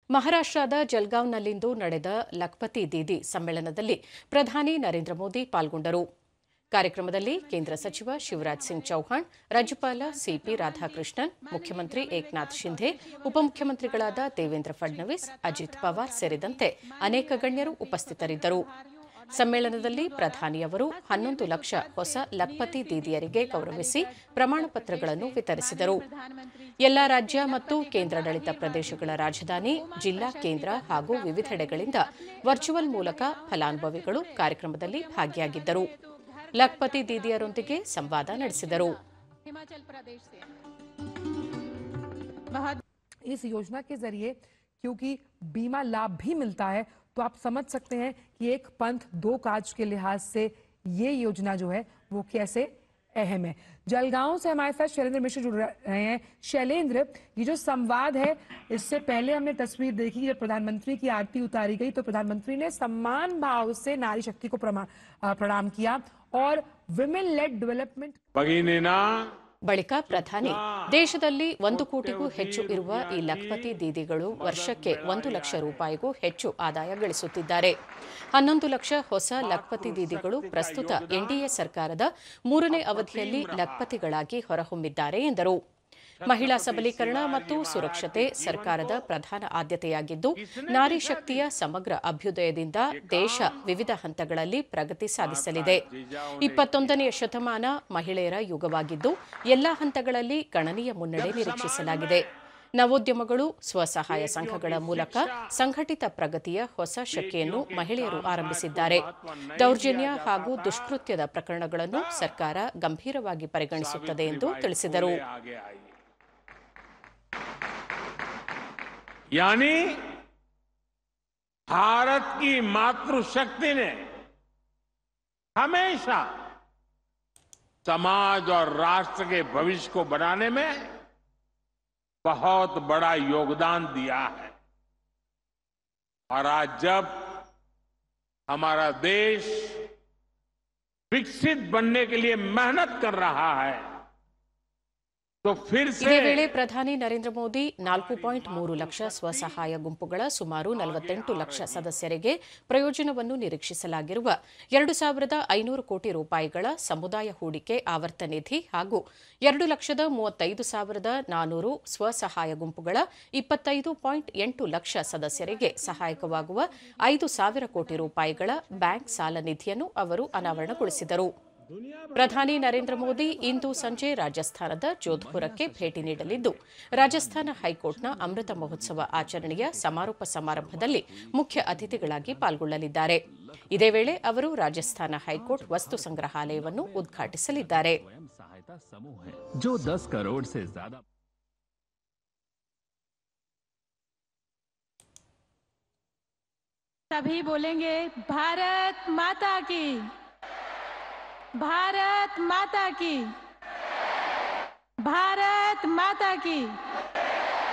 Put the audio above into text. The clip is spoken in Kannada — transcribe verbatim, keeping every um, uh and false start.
ಮಹಾರಾಷ್ಟ್ರದ ಜಲ್ಗಾಂವ್ನಲ್ಲಿಂದು ನಡೆದ ಲಖ್ಪತಿ ದೀದಿ ಸಮ್ಮೇಳನದಲ್ಲಿ ಪ್ರಧಾನಿ ನರೇಂದ್ರ ಮೋದಿ ಪಾಲ್ಗೊಂಡರು. ಕಾರ್ಯಕ್ರಮದಲ್ಲಿ ಕೇಂದ್ರ ಸಚಿವ ಶಿವರಾಜ್ ಸಿಂಗ್ ಚೌಹಾಣ್, ರಾಜ್ಯಪಾಲ ಸಿಪಿ ರಾಧಾಕೃಷ್ಣನ್, ಮುಖ್ಯಮಂತ್ರಿ ಏಕನಾಥ್ ಶಿಂಧೆ, ಉಪಮುಖ್ಯಮಂತ್ರಿಗಳಾದ ದೇವೇಂದ್ರ ಫಡ್ನವೀಸ್, ಅಜಿತ್ ಪವಾರ್ ಸೇರಿದಂತೆ ಅನೇಕ ಗಣ್ಯರು ಉಪಸ್ಥಿತರಿದ್ದರು. ಸಮ್ಮೇಳನದಲ್ಲಿ ಪ್ರಧಾನಿಯವರು ಹನ್ನೊಂದು ಲಕ್ಷ ಹೊಸ ಲಖ್ಪತಿ ದೀದಿಯರಿಗೆ ಗೌರವಿಸಿ ಪ್ರಮಾಣ ಪತ್ರಗಳನ್ನು ವಿತರಿಸಿದರು. ಎಲ್ಲಾ ರಾಜ್ಯ ಮತ್ತು ಕೇಂದ್ರಾಡಳಿತ ಪ್ರದೇಶಗಳ ರಾಜಧಾನಿ, ಜಿಲ್ಲಾ ಕೇಂದ್ರ ಹಾಗೂ ವಿವಿಧೆಡೆಗಳಿಂದ ವರ್ಚುವಲ್ ಮೂಲಕ ಫಲಾನುಭವಿಗಳು ಕಾರ್ಯಕ್ರಮದಲ್ಲಿ ಭಾಗಿಯಾಗಿದ್ದರು. ಲಖ್ಪತಿ ದೀದಿಯರೊಂದಿಗೆ ಸಂವಾದ ನಡೆಸಿದರು. इस योजना के जरिए क्योंकि बीमा लाभ भी मिलता है, तो आप समझ सकते हैं कि एक पंथ दो काज के लिहाज से ये योजना जो है वो कैसे अहम है। जलगांव से हमारे साथ शैलेंद्र मिश्र जुड़ रहे हैं। शैलेंद्र, ये जो संवाद है, इससे पहले हमने तस्वीर देखी जब प्रधानमंत्री की आरती उतारी गई तो प्रधानमंत्री ने सम्मान भाव से नारी शक्ति को प्रणाम किया और विमेन लेड डेवलपमेंट ಬಳಿಕ ಪ್ರಧಾನಿ, ದೇಶದಲ್ಲಿ ಒಂದು ಕೋಟಿಗೂ ಹೆಚ್ಚು ಇರುವ ಈ ಲಖ್ಪತಿ ದೀದಿಗಳು ವರ್ಷಕ್ಕೆ ಒಂದು ಲಕ್ಷ ರೂಪಾಯಿಗೂ ಹೆಚ್ಚು ಆದಾಯ ಗಳಿಸುತ್ತಿದ್ದಾರೆ. ಹನ್ನೊಂದು ಲಕ್ಷ ಹೊಸ ಲಖ್ಪತಿ ದೀದಿಗಳು ಪ್ರಸ್ತುತ ಎನ್ಡಿಎ ಸರ್ಕಾರದ ಮೂರನೇ ಅವಧಿಯಲ್ಲಿ ಲಖ್ಪತಿಗಳಾಗಿ ಹೊರಹೊಮ್ಮಿದ್ದಾರೆ ಎಂದರು. ಮಹಿಳಾ ಸಬಲೀಕರಣ ಮತ್ತು ಸುರಕ್ಷತೆ ಸರ್ಕಾರದ ಪ್ರಧಾನ ಆದ್ಯತೆಯಾಗಿದ್ದು, ನಾರಿ ಶಕ್ತಿಯ ಸಮಗ್ರ ಅಭ್ಯುದಯದಿಂದ ದೇಶ ವಿವಿಧ ಹಂತಗಳಲ್ಲಿ ಪ್ರಗತಿ ಸಾಧಿಸಲಿದೆ. ಇಪ್ಪತ್ತೊಂದನೆಯ ಶತಮಾನ ಮಹಿಳೆಯರ ಯುಗವಾಗಿದ್ದು, ಎಲ್ಲಾ ಹಂತಗಳಲ್ಲಿ ಗಣನೀಯ ಮುನ್ನಡೆ ನಿರೀಕ್ಷಿಸಲಾಗಿದೆ. ನವೋದ್ಯಮಗಳು, ಸ್ವಸಹಾಯ ಸಂಘಗಳ ಮೂಲಕ ಸಂಘಟಿತ ಪ್ರಗತಿಯ ಹೊಸ ಶಕೆಯನ್ನು ಮಹಿಳೆಯರು ಆರಂಭಿಸಿದ್ದಾರೆ. ದೌರ್ಜನ್ಯ ಹಾಗೂ ದುಷ್ಕೃತ್ಯದ ಪ್ರಕರಣಗಳನ್ನು ಸರ್ಕಾರ ಗಂಭೀರವಾಗಿ ಪರಿಗಣಿಸುತ್ತದೆ ಎಂದು ತಿಳಿಸಿದರು. यानी भारत की मातृशक्ति ने हमेशा समाज और राष्ट्र के भविष्य को बनाने में बहुत बड़ा योगदान दिया है। और आज जब हमारा देश विकसित बनने के लिए मेहनत कर रहा है, ಇದೇ ವೇಳೆ ಪ್ರಧಾನಿ ನರೇಂದ್ರ ಮೋದಿ ನಾಲ್ಕು ಪಾಯಿಂಟ್ ಮೂರು ಲಕ್ಷ ಸ್ವಸಹಾಯ ಗುಂಪುಗಳ ಸುಮಾರು ನಲವತ್ತೆಂಟು ಲಕ್ಷ ಸದಸ್ಯರಿಗೆ ಪ್ರಯೋಜನವನ್ನು ನಿರೀಕ್ಷಿಸಲಾಗಿರುವ ಎರಡು ಸಾವಿರದ ಐನೂರು ಕೋಟಿ ರೂಪಾಯಿಗಳ ಸಮುದಾಯ ಹೂಡಿಕೆ ಆವರ್ತ ನಿಧಿ ಹಾಗೂ ಎರಡು ಲಕ್ಷದ ಮೂವತ್ತೈದು ಸಾವಿರದ ನಾನೂರು ಸ್ವಸಹಾಯ ಗುಂಪುಗಳ ಇಪ್ಪತ್ತೈದು ಪಾಯಿಂಟ್ ಎಂಟು ಲಕ್ಷ ಸದಸ್ಯರಿಗೆ ಸಹಾಯಕವಾಗುವ ಐದು ಸಾವಿರ ಕೋಟಿ ರೂಪಾಯಿಗಳ ಬ್ಯಾಂಕ್ ಸಾಲ ನಿಧಿಯನ್ನು ಅವರು ಅನಾವರಣಗೊಳಿಸಿದರು. ಪ್ರಧಾನಿ ನರೇಂದ್ರ ಮೋದಿ ಇಂದು ಸಂಜೆ ರಾಜಸ್ಥಾನದ ಜೋಧ್ಪುರಕ್ಕೆ ಭೇಟಿ ನೀಡಲಿದ್ದು, ರಾಜಸ್ಥಾನ ಹೈಕೋರ್ಟ್ನ ಅಮೃತ ಮಹೋತ್ಸವ ಆಚರಣೆಯ ಸಮಾರೋಪ ಸಮಾರಂಭದಲ್ಲಿ ಮುಖ್ಯ ಅತಿಥಿಗಳಾಗಿ ಪಾಲ್ಗೊಳ್ಳಲಿದ್ದಾರೆ. ಇದೇ ವೇಳೆ ಅವರು ರಾಜಸ್ಥಾನ ಹೈಕೋರ್ಟ್ ವಸ್ತು ಸಂಗ್ರಹಾಲಯವನ್ನು ಉದ್ಘಾಟಿಸಲಿದ್ದಾರೆ. सभी बोलेंगे भारत माता की, भारत माता की, भारत माता की।